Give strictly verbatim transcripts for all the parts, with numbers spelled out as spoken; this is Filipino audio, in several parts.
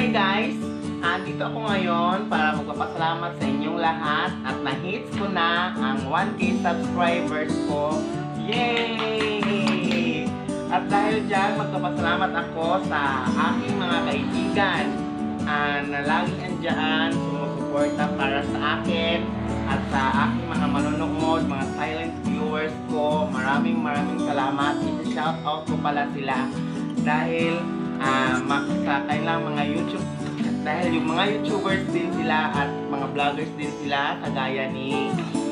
Hi guys! Andito ako ngayon para magpapasalamat sa inyong lahat at na-hits ko na ang one K subscribers ko. Yay! At dahil dyan, magpapasalamat ako sa aking mga kaibigan uh, na laging andyan, sumusuporta para sa akin at sa aking mga manonood, mga silent viewers ko. Maraming maraming salamat. I-shout out ko pala sila dahil uh, sa kailang mga YouTube dahil yung mga YouTubers din sila at mga vloggers din sila kagaya ni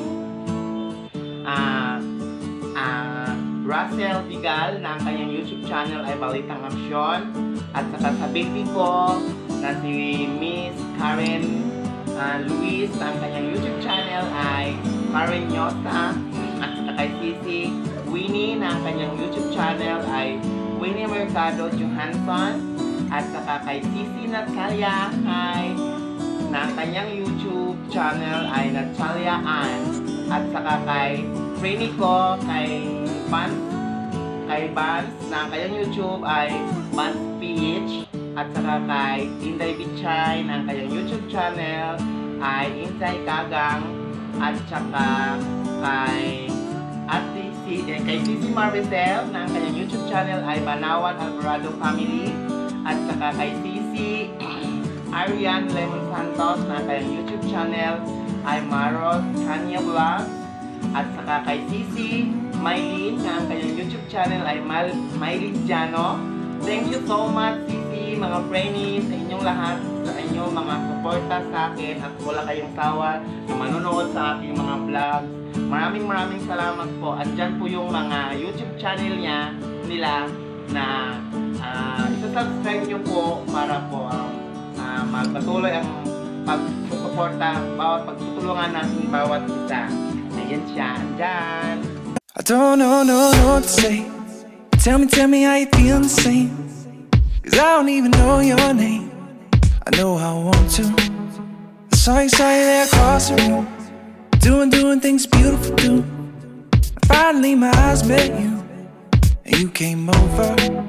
uh, uh, Russell Vigal na ang kanyang YouTube channel ay Balitang Aksyon, at saka sa baby ko na si Miss Karen uh, Luis na ang kanyang YouTube channel ay Karen Nyosa, at saka kay Sisi Winnie na ang kanyang YouTube channel ay Winnie Mercado Johansson, at saka kay Sisi Natalia ay na ang kanyang YouTube channel ay Natalia Ann, at saka kay Frenny ko kay Bans kay Bans na ang kanyang YouTube ay Bans P H, at saka kay Inday Bichay na ang kanyang YouTube channel ay Insay Kagang, at saka kay Ate si eh, kay Sisi Maricel na ang kanyang YouTube channel ay Banawan Alvarado Family, at saka kay Sisi Arian Lemon Santos na ang kanyang YouTube channel ay Maros Kanya Vlog, at saka kay Sisi Maylin na ang kanyang YouTube channel ay Mal Maylin Jano. Thank you so much Sisi, mga friends, sa inyong lahat, sa inyong mga suporta sa akin at wala kayong sawa na manonood sa aking mga vlogs. Maraming maraming salamat po. At dyan po yung mga YouTube channel niya nila na uh, isa-subscribe nyo po para po uh, uh, magpatuloy ang pagsusuporta, bawat pagtutulungan natin bawat isa. Ayan siya, andyan. I don't know, no, no what to say. Tell me, tell me how you feel the same. Cause I don't even know your name. I know I want to. I saw you, saw you there across the room, doing, doing things beautiful too. And finally my eyes met you, and you came over.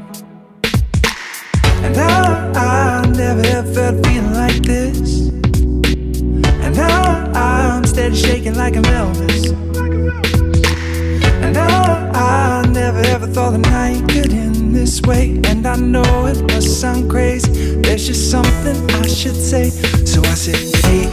And now I never ever felt feeling like this. And now I'm steady shaking like I'm Elvis. And now I never ever thought the night could end this way. And I know it must sound crazy, there's just something I should say. So I said, hey.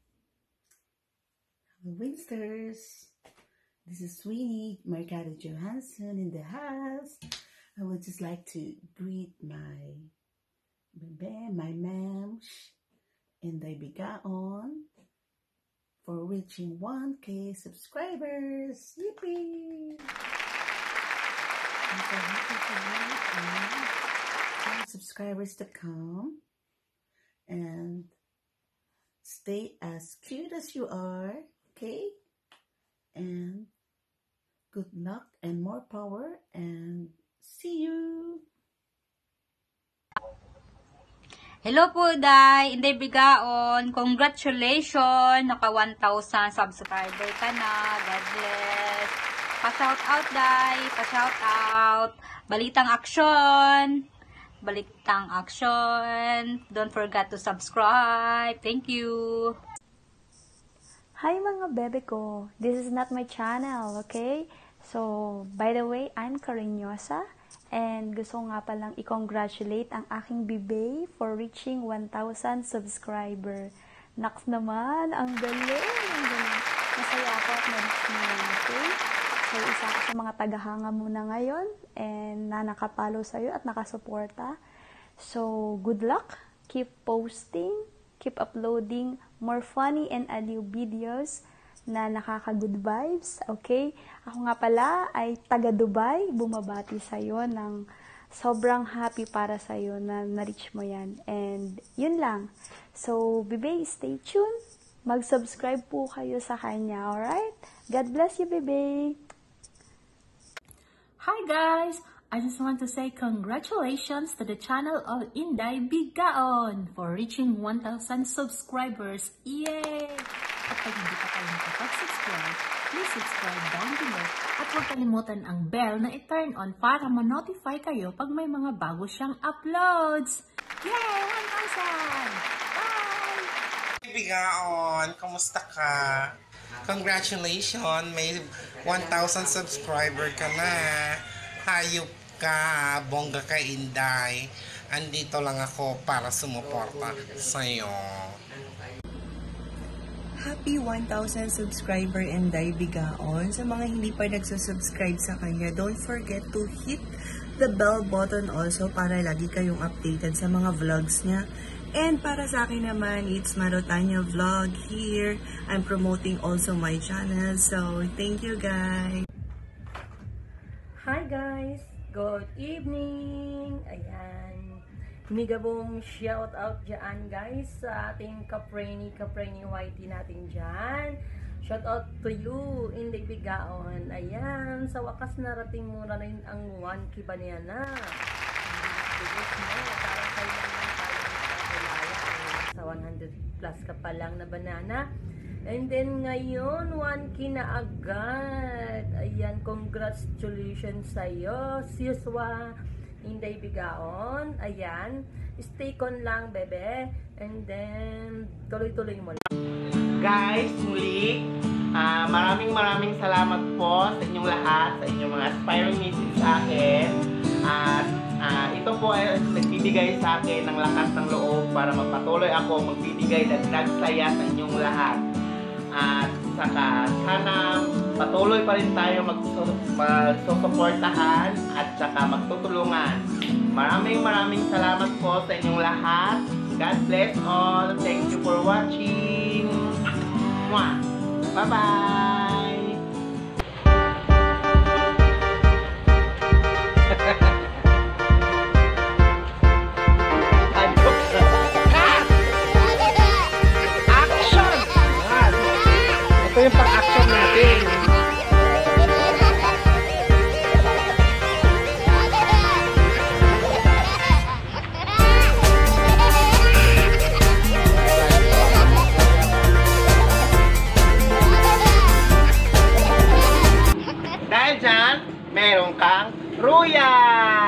Winsters, this is Winnie Mercado Johansson in the house. I would just like to greet my my ma'am and the Bigaon for reaching one K subscribers. Yippee! I'm so happy for you and more subscribers to come, and stay as cute as you are, okay? And good luck and more power, and see you! Hello po, Day! Inday Bigaon, congratulations! Naka one thousand subscriber ka na. God bless! Pa-shout out, Day! Pa-shout out! Balitang Aksyon! Balitang Aksyon! Don't forget to subscribe! Thank you! Hi mga bebe ko! This is not my channel, okay? So, by the way, I'm Karen Nyosa. And gusto nga palang i-congratulate ang aking bibay for reaching one thousand subscriber. Naks naman, ang galing, ang galing. Masaya ako at na-reach mo yan, okay? So, isa ako sa mga tagahanga muna ngayon and na nakapalo sa'yo at nakasuporta. So, good luck. Keep posting, keep uploading more funny and aliw videos na nakaka-good vibes, okay? Ako nga pala ay taga Dubai, bumabati sa'yo ng sobrang happy para sa'yo na na-reach mo yan. And yun lang. So, bebe, stay tuned. Mag-subscribe po kayo sa kanya, alright? God bless you, bebe! Hi guys! I just want to say congratulations to the channel of Inday Bigaon for reaching one thousand subscribers. Yay! At pag hindi pa kayo nakapag-subscribe, please subscribe down below at huwag kalimutan ang bell na i-turn on para ma-notify kayo pag may mga bago siyang uploads. Yay! one thousand! Bye! Bigaon, kamusta ka? Congratulations, may one thousand subscriber ka na. Hayop ka, bongga ka, Inday. Andito lang ako para sumuporta sa'yo. Happy one thousand subscriber Inday Bigaon. Sa mga hindi pa nagsusubscribe sa kanya, don't forget to hit the bell button also para lagi kayong updated sa mga vlogs niya. And para sa akin naman, it's Marotanya Vlog here. I'm promoting also my channel. So, thank you guys. Hi guys! Good evening! Ayan. Migabong shout out dyan guys sa ating kapreni kapreni whitey natin dyan. Shout out to you, Inday Bigaon. Ayan, sa wakas narating mo na rin ang one K ba niya na. Bilis mo, parang kailangan tayo sa one hundred plus ka pa lang na banana. And then ngayon, one K na agad. Ayan, congratulations sa'yo, Siswa Inday Bigaon. Ayan, stay con lang, bebe. And then, tuloy-tuloy mo lang. Guys, muli, uh, maraming maraming salamat po sa inyong lahat, sa inyong mga aspiring misses sa akin. At uh, ito po ay nagbibigay sa akin ng lakas ng loob para magpatuloy ako, magbibigay dagdag saya sa inyong lahat. At saka sana patuloy pa rin tayo magsusuportahan at saka magtutulungan. Maraming maraming salamat po sa inyong lahat. God bless all. Thank you for watching. Mwah! Bye-bye! Action! Ito yung pang-action natin. Dahil dyan, meron kang Ruya!